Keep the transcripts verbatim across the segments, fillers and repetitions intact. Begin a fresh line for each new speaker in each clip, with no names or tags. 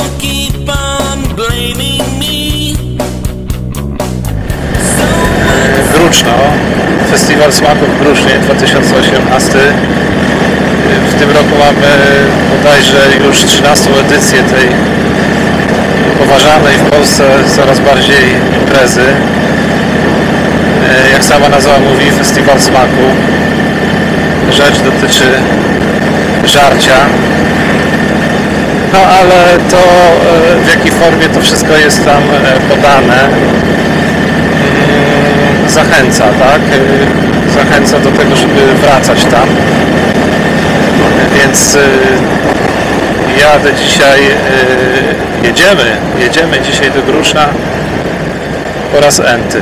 keep on blaming me.
Gruczno, Festiwal Smaku w Grusznie dwa tysiące osiemnasty. W tym roku mamy bodajże już trzynastą edycję tej poważanej w Polsce coraz bardziej imprezy. Jak sama nazwa mówi, Festiwal Smaku. Rzecz dotyczy żarcia. No ale to w jakiej formie to wszystko jest tam podane, zachęca, tak? Zachęca do tego, żeby wracać tam. Więc jadę dzisiaj, jedziemy, jedziemy dzisiaj do Gruszna po raz enty.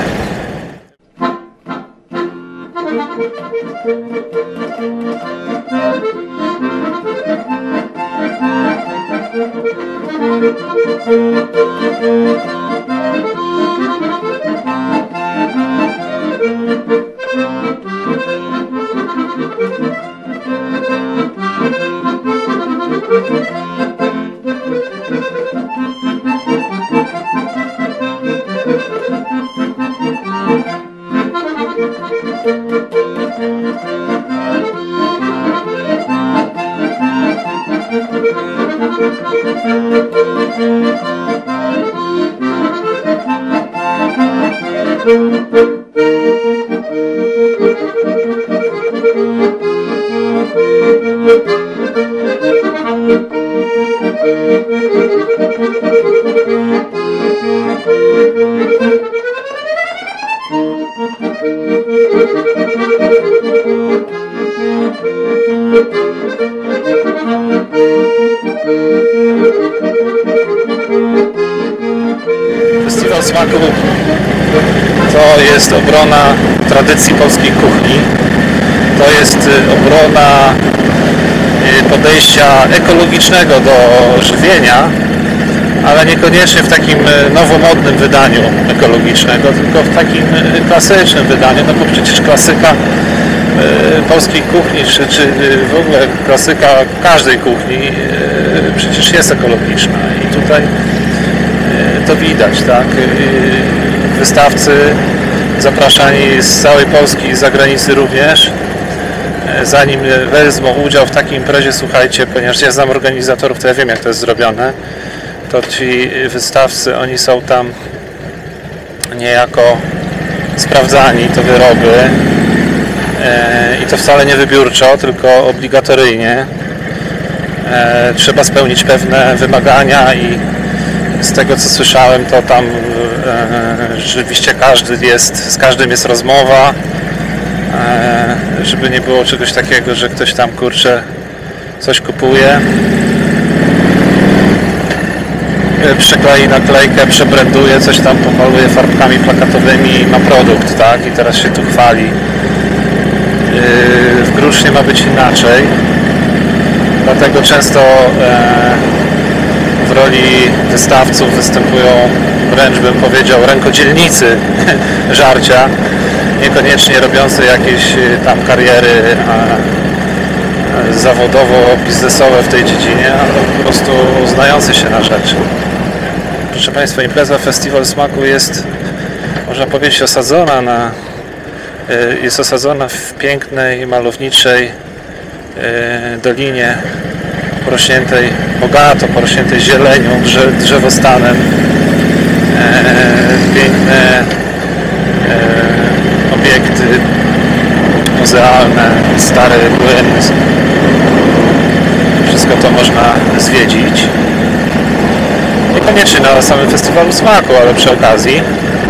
Festiwal Smaku to jest obrona tradycji polskiej kuchni, to jest obrona podejścia ekologicznego do żywienia, ale niekoniecznie w takim nowomodnym wydaniu ekologicznego, tylko w takim klasycznym wydaniu, no bo przecież klasyka polskiej kuchni, czy, czy w ogóle klasyka każdej kuchni przecież jest ekologiczna i tutaj to widać, tak? Wystawcy zapraszani z całej Polski i z zagranicy również, zanim wezmą udział w takiej imprezie, słuchajcie, ponieważ ja znam organizatorów, to ja wiem, jak to jest zrobione, to ci wystawcy, oni są tam niejako sprawdzani, to wyroby, i to wcale nie wybiórczo, tylko obligatoryjnie. Trzeba spełnić pewne wymagania i z tego, co słyszałem, to tam rzeczywiście każdy jest, z każdym jest rozmowa, żeby nie było czegoś takiego, że ktoś tam, kurczę, coś kupuje, przyklei naklejkę, przebranduje, coś tam pomaluje farbkami plakatowymi i ma produkt, tak? I teraz się tu chwali. W Grusznie ma być inaczej, dlatego często w roli wystawców występują, wręcz bym powiedział, rękodzielnicy żarcia, niekoniecznie robiący jakieś tam kariery zawodowo-biznesowe w tej dziedzinie, ale po prostu znający się na rzeczy. Proszę Państwa, impreza Festiwal Smaku jest, można powiedzieć, osadzona na jest osadzona w pięknej, malowniczej dolinie porośniętej, bogato porośniętej zielenią, drzewostanem. Piękne obiekty muzealne, stary młyn. Wszystko to można zwiedzić. Niekoniecznie na samym Festiwalu Smaku, ale przy okazji.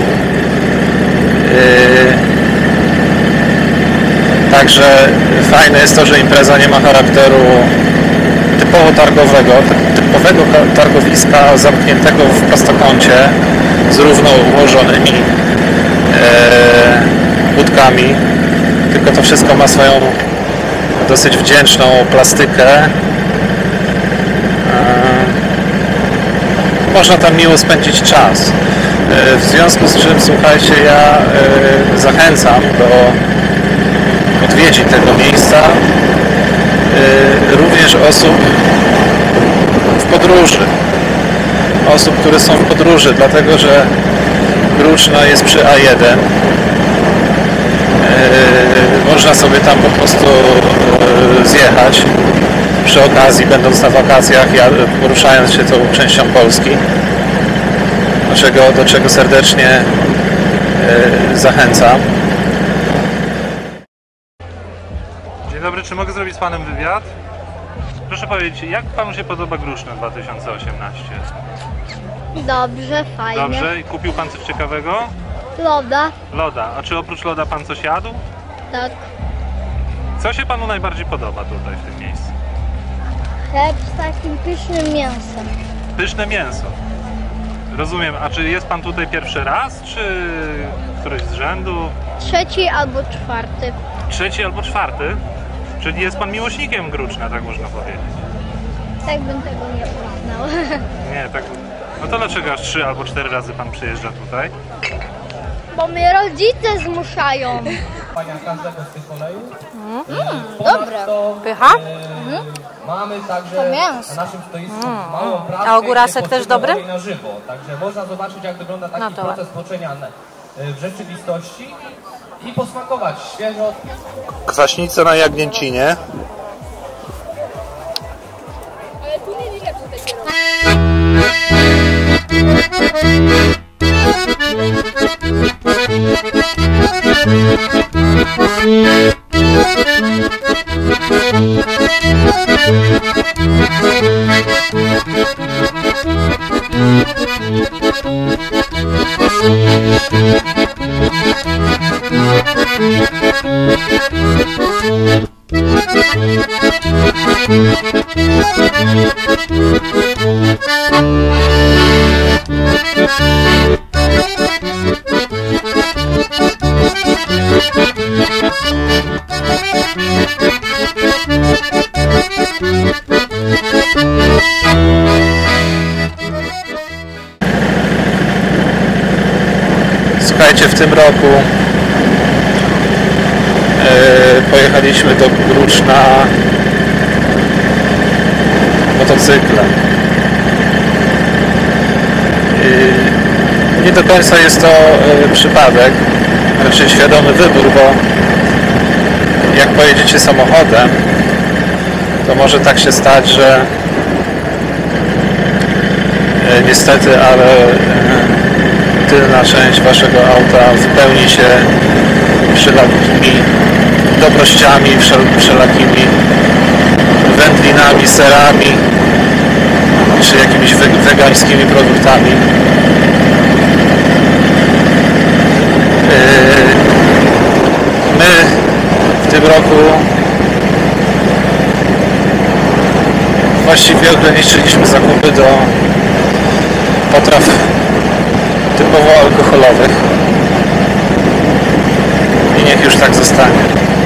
Także fajne jest to, że impreza nie ma charakteru typowo targowego, typowego targowiska zamkniętego w prostokącie z równo ułożonymi e, budkami, tylko to wszystko ma swoją dosyć wdzięczną plastykę. E, można tam miło spędzić czas. E, w związku z czym, słuchajcie, ja e, zachęcam do odwiedzin tego miejsca, również osób w podróży. osób, które są w podróży, dlatego że Gruczno jest przy A jeden. Yy, można sobie tam po prostu yy, zjechać przy okazji, będąc na wakacjach, poruszając się tą częścią Polski, do czego, do czego serdecznie yy, zachęcam.
Dzień dobry, czy mogę zrobić z Panem wywiad? Proszę powiedzieć, jak Panu się podoba Gruszno dwa tysiące osiemnaście?
Dobrze, fajnie.
Dobrze, i kupił Pan coś ciekawego?
Loda?
Loda. A czy oprócz loda Pan coś jadł?
Tak.
Co się Panu najbardziej podoba tutaj w tym miejscu?
Chleb z takim pysznym mięsem.
Pyszne mięso. Rozumiem. A czy jest Pan tutaj pierwszy raz, czy któryś z rzędu?
Trzeci albo czwarty.
Trzeci albo czwarty? Czyli jest Pan miłośnikiem Gruczna, tak można powiedzieć.
Tak bym tego nie poznał.
Nie, tak. No to dlaczego aż trzy albo cztery razy Pan przyjeżdża tutaj?
Bo mnie rodzice zmuszają.
Każdego z tych olejów.
Mm, dobre.
Pycha?
Mhm. Mamy także
To mięso.
na naszym stoisku małą pracę.
A ogórasek też dobry?
Na żywo. Także można zobaczyć, jak wygląda taki
No to
proces tłoczenia w rzeczywistości i posmakować świeżo.
Kwaśnica na jagnięcinie. Słuchajcie, w tym roku yy, pojechaliśmy do Gruczna motocyklem. Yy, nie do końca jest to yy, przypadek, raczej świadomy wybór, bo jak pojedziecie samochodem, to może tak się stać, że yy, niestety, ale yy, tylna część waszego auta wypełni się wszelakimi dobrościami, wszel wszelakimi wędlinami, serami czy jakimiś we wegańskimi produktami. Yy, my w tym roku właściwie ograniczyliśmy zakupy do potraw typowo alkoholowych i niech już tak zostanie.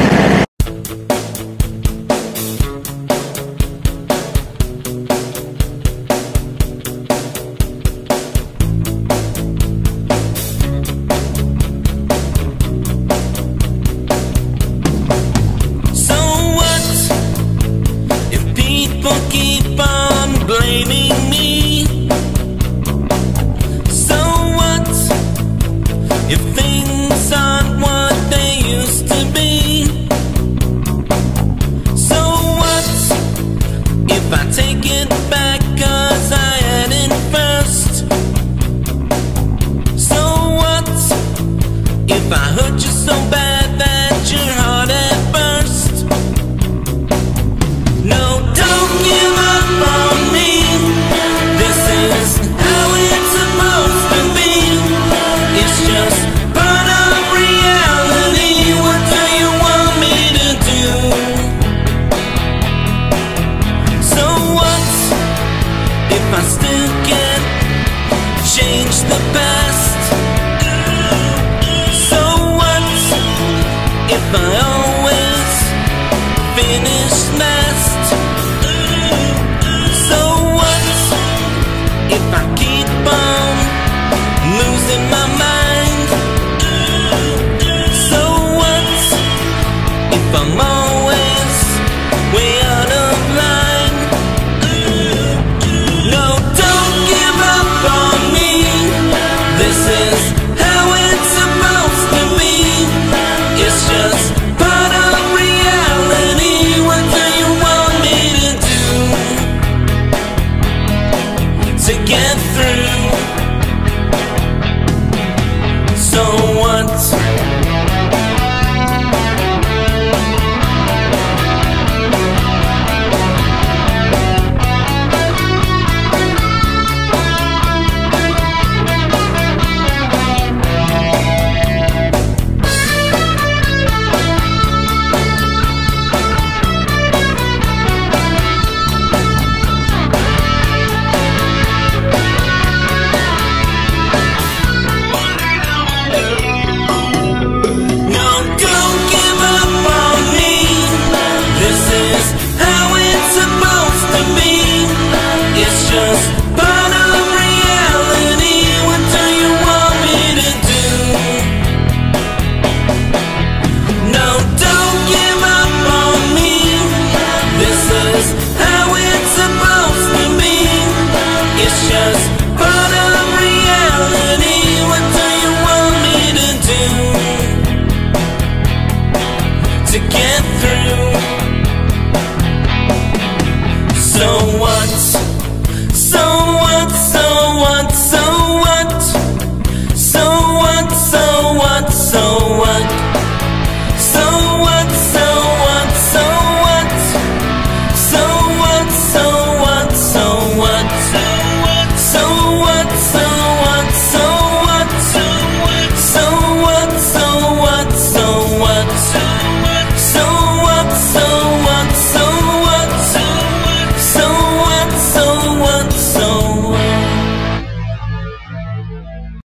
So what if people keep on blaming me? So what if things aren't what they used to be? So what if I take it back 'cause I had it first? So what if I hurt you so bad that your heart had burst? No, don't give up on me. This is how it's supposed to be. It's just part of reality. What do you want me to do? So what if I still can't change the past? So what if I always finish last? So what if I keep on losing my mind? So what if I'm always way out of line? No, don't give up once